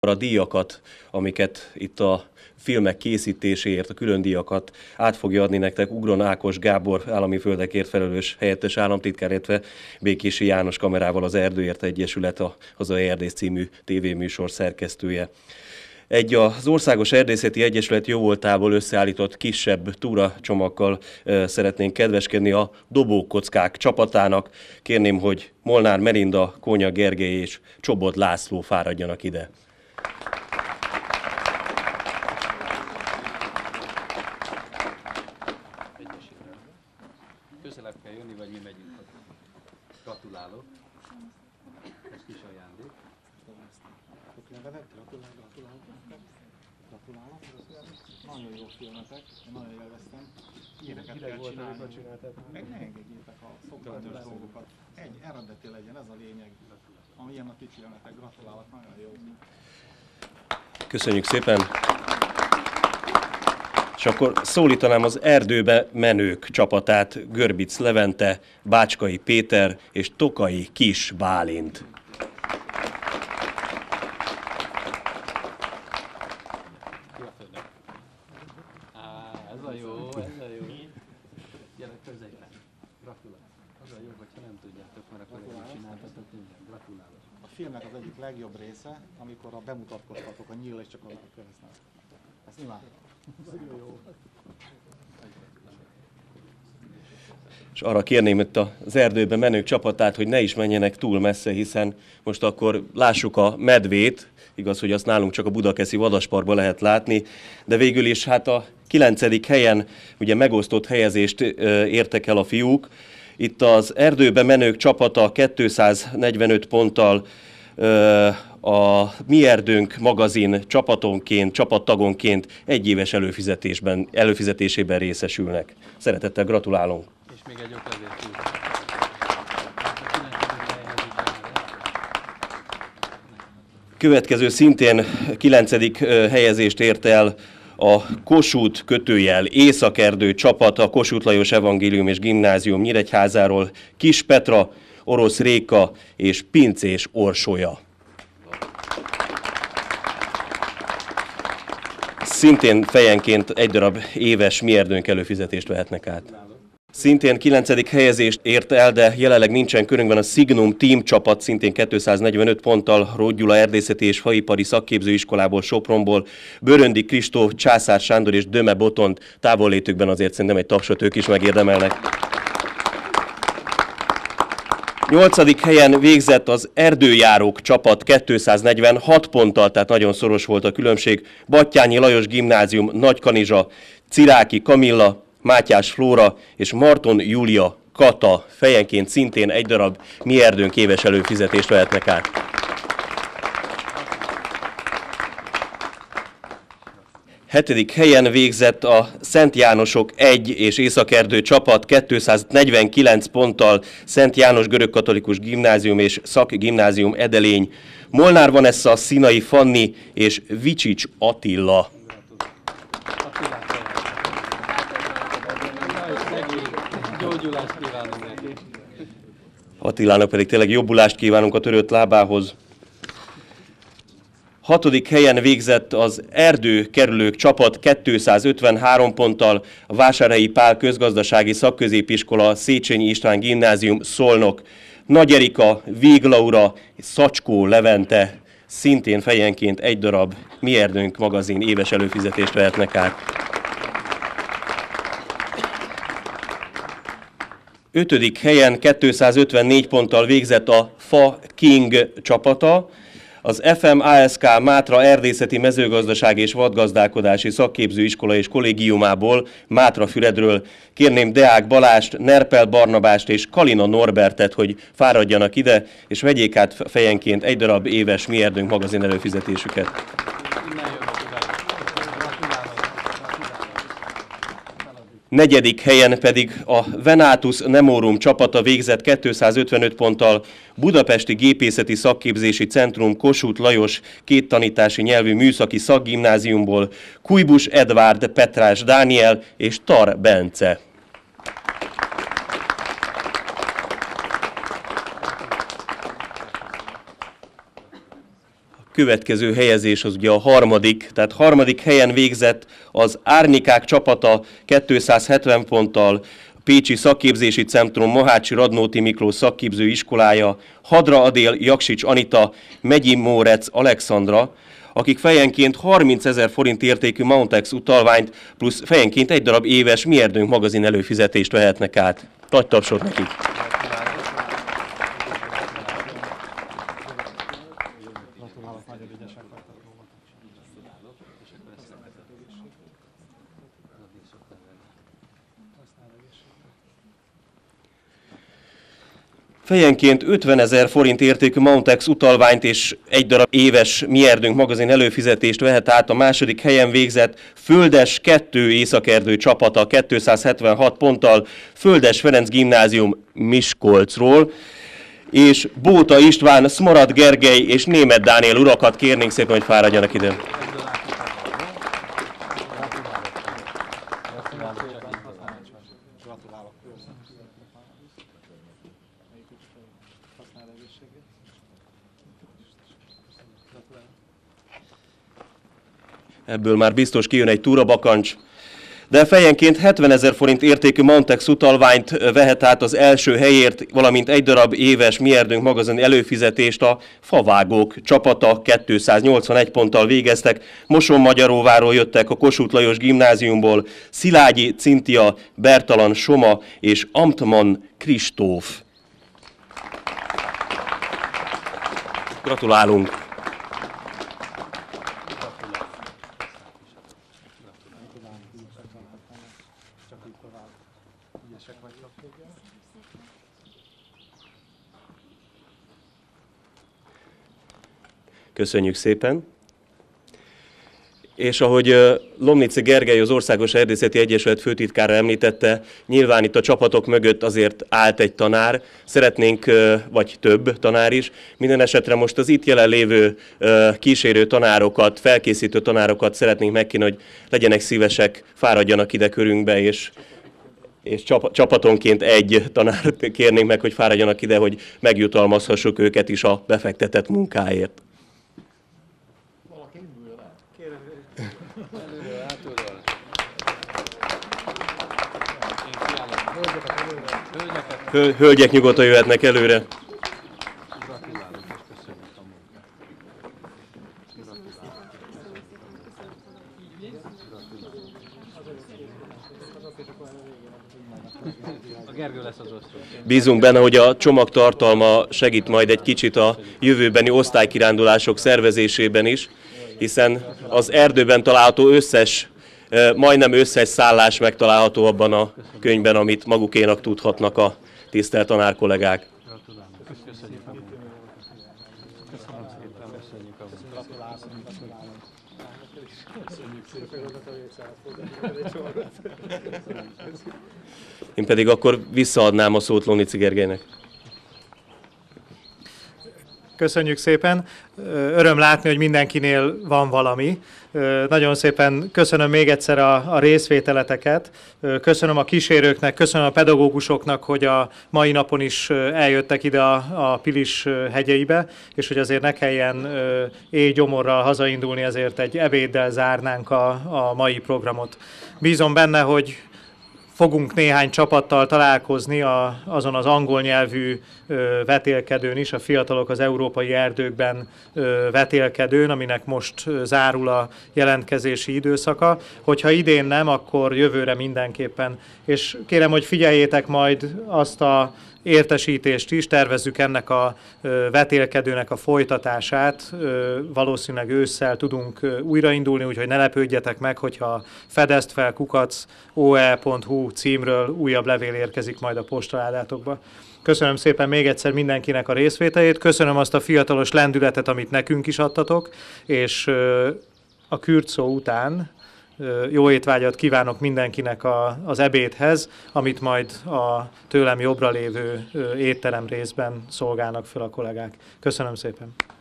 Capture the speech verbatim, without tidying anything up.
A díjakat, amiket itt a filmek készítéséért, a külön díjakat át fogja adni nektek Ugron Ákos Gábor állami földekért felelős helyettes államtitkár, illetve Békési János kamerával az Erdőért Egyesület, a Hazai Erdész című tévéműsor szerkesztője. Egy az Országos Erdészeti Egyesület jóvoltából összeállított kisebb túracsomaggal e, szeretnénk kedveskedni a Dobókockák csapatának. Kérném, hogy Molnár Melinda, Kónya Gergely és Csobot László fáradjanak ide. Közelebb kell jönni, vagy mi megyünk? Gratulálok. Ez kis ajándék. Gratulálok. Nagyon jó filmetek, nagyon élveztem. Ilyeneket kell csinálni. Meg ne engedjétek a szokványos dolgokat. Egy eredeti legyen, ez a lényeg. Amilyen a ti filmetek. Gratulálok, nagyon jó. Köszönjük szépen! És akkor szólítanám az Erdőbe menők csapatát, Görbic Levente, Bácskai Péter és Tokai Kis Bálint. Ez a jó, ez a jó. Gyerek középen. Gratulálok. Az a jó, hogyha nem tudjátok, mert akkor együtt csináltatok mindent. Gratulálok. A filmnek az egyik legjobb része, amikor a bemutatkoztatok a nyíl és csak a keresztnek. Ezt imádom. Nagyon jó. És arra kérném itt az Erdőbe menők csapatát, hogy ne is menjenek túl messze, hiszen most akkor lássuk a medvét, igaz, hogy azt nálunk csak a Budakeszi Vadasparkban lehet látni, de végül is hát a kilencedik helyen ugye megosztott helyezést értek el a fiúk. Itt az Erdőbe menők csapata kétszáznegyvenöt ponttal a Mi Erdőnk magazin csapatonként, csapattagonként egyéves előfizetésben, előfizetésében részesülnek. Szeretettel gratulálunk! És még egy oklevét. Következő szintén kilencedik helyezést ért el a Kossuth kötőjel Északerdő csapat, a Kossuth Lajos Evangélium és Gimnázium Nyíregyházáról, Kis Petra, Orosz Réka és Pincés Orsolya. Szintén fejenként egy darab éves Mi Erdőnk előfizetést vehetnek át. Szintén kilencedik helyezést ért el, de jelenleg nincsen körünkben a Signum Team csapat, szintén kétszáznegyvenöt ponttal, Róth Gyula Erdészeti és Faipari Szakképzőiskolából, Sopronból, Bőröndi Kristóf, Császár Sándor és Döme Botont távollétükben azért szerintem egy tapsot ők is megérdemelnek. Nyolcadik helyen végzett az Erdőjárók csapat kétszáznegyvenhat ponttal, tehát nagyon szoros volt a különbség. Battyányi Lajos Gimnázium, Nagykanizsa, Ciráki Kamilla, Mátyás Flóra és Marton Júlia Kata fejenként szintén egy darab Mi Erdőnk éves előfizetést vehetnek át. Hetedik helyen végzett a Szent Jánosok egy és Északerdő csapat kétszáznegyvenkilenc ponttal, Szent János Görögkatolikus Gimnázium és Szakgimnázium Edelény, Molnár Vanessa, Színai Fanni és Vicsics Attila. Gyógyulást kívánunk neki. Attilának pedig tényleg jobbulást kívánunk a törött lábához. Hatodik helyen végzett az Erdő kerülők csapat kétszázötvenhárom ponttal, a Vásárhelyi Pál Közgazdasági Szakközépiskola, Széchenyi István Gimnázium, Szolnok, Nagy Erika, Víg Laura, Szacskó Levente, szintén fejenként egy darab Mi Erdőnk magazin éves előfizetést vehetnek át. Ötödik helyen kétszázötvennégy ponttal végzett a Fa King csapata, az ef em á es ká Mátra Erdészeti Mezőgazdasági és Vadgazdálkodási Szakképzőiskola és Kollégiumából, Mátrafüredről kérném Deák Balást, Nerpel Barnabást és Kalina Norbertet, hogy fáradjanak ide, és vegyék át fejenként egy darab éves Mi Erdőnk magazin előfizetésüket. Negyedik helyen pedig a Venatus Nemorum csapata végzett kétszázötvenöt ponttal, Budapesti Gépészeti Szakképzési Centrum Kossuth Lajos két tanítási nyelvű műszaki szakgimnáziumból, Kujbus Edvárd, Petrás Dániel és Tar Bence. A következő helyezés az ugye a harmadik, tehát harmadik helyen végzett az Árnikák csapata kétszázhetven ponttal, Pécsi Szakképzési Centrum, Mohácsi Radnóti Miklós Szakképző Iskolája, Hadra Adél, Jaksics Anita, Megyi Mórec Alexandra, akik fejenként harmincezer forint értékű Mountex utalványt plusz fejenként egy darab éves Mi Erdőnk magazin előfizetést vehetnek át. Nagy tapsot nekik! Fejenként ötvenezer forint értékű Mountex utalványt és egy darab éves Mi Erdőnk magazin előfizetést vehet át a második helyen végzett Földes kettő Északerdő csapata kétszázhetvenhat ponttal, Földes Ferenc Gimnázium Miskolcról, és Bóta István, Szmarad Gergely és Németh Dániel urakat kérnénk szépen, hogy fáradjanak ide. Ebből már biztos kijön egy túrabakancs, de fejenként hetvenezer forint értékű Mountex utalványt vehet át az első helyért, valamint egy darab éves Mi Erdőnk magazin előfizetést a Favágók csapata kétszáznyolcvanegy ponttal végeztek. Moson-Magyaróváról jöttek a Kossuth Lajos Gimnáziumból Szilágyi Cintia, Bertalan Soma és Amtman Kristóf. Gratulálunk! Köszönjük szépen! És ahogy Lomniczy Gergely, az Országos Erdészeti Egyesület főtitkára említette, nyilván itt a csapatok mögött azért állt egy tanár, szeretnénk, vagy több tanár is, minden esetre most az itt jelenlévő kísérő tanárokat, felkészítő tanárokat szeretnénk megkérni, hogy legyenek szívesek, fáradjanak ide körünkbe, és és csapatonként egy tanárt kérnénk meg, hogy fáradjanak ide, hogy megjutalmazhassuk őket is a befektetett munkáért. Hölgyek nyugodtan jöhetnek előre. Bízunk benne, hogy a csomag tartalma segít majd egy kicsit a jövőbeni osztálykirándulások szervezésében is, hiszen az erdőben található összes, majdnem összes szállás megtalálható abban a könyvben, amit magukénak tudhatnak a tisztelt tanárkollégák. Én pedig akkor visszaadnám a szót Lomniczy Gergelynek. Köszönjük szépen. Öröm látni, hogy mindenkinél van valami. Nagyon szépen köszönöm még egyszer a, a részvételeteket. Köszönöm a kísérőknek, köszönöm a pedagógusoknak, hogy a mai napon is eljöttek ide a, a Pilis hegyeibe, és hogy azért ne kelljen éjgyomorral hazaindulni, ezért egy ebéddel zárnánk a, a mai programot. Bízom benne, hogy fogunk néhány csapattal találkozni a, azon az angol nyelvű ö, vetélkedőn is, a Fiatalok az Európai Erdőkben ö, vetélkedőn, aminek most ö, zárul a jelentkezési időszaka. Hogyha idén nem, akkor jövőre mindenképpen. És kérem, hogy figyeljétek majd azt a értesítést is, tervezzük ennek a vetélkedőnek a folytatását, valószínűleg ősszel tudunk újraindulni, úgyhogy ne lepődjetek meg, hogyha fedezd fel kukac o e pont hu címről újabb levél érkezik majd a postaládátokba. Köszönöm szépen még egyszer mindenkinek a részvételét, köszönöm azt a fiatalos lendületet, amit nekünk is adtatok, és a kürtszó után jó étvágyat kívánok mindenkinek a, az ebédhez, amit majd a tőlem jobbra lévő étterem részben szolgálnak fel a kollégák. Köszönöm szépen!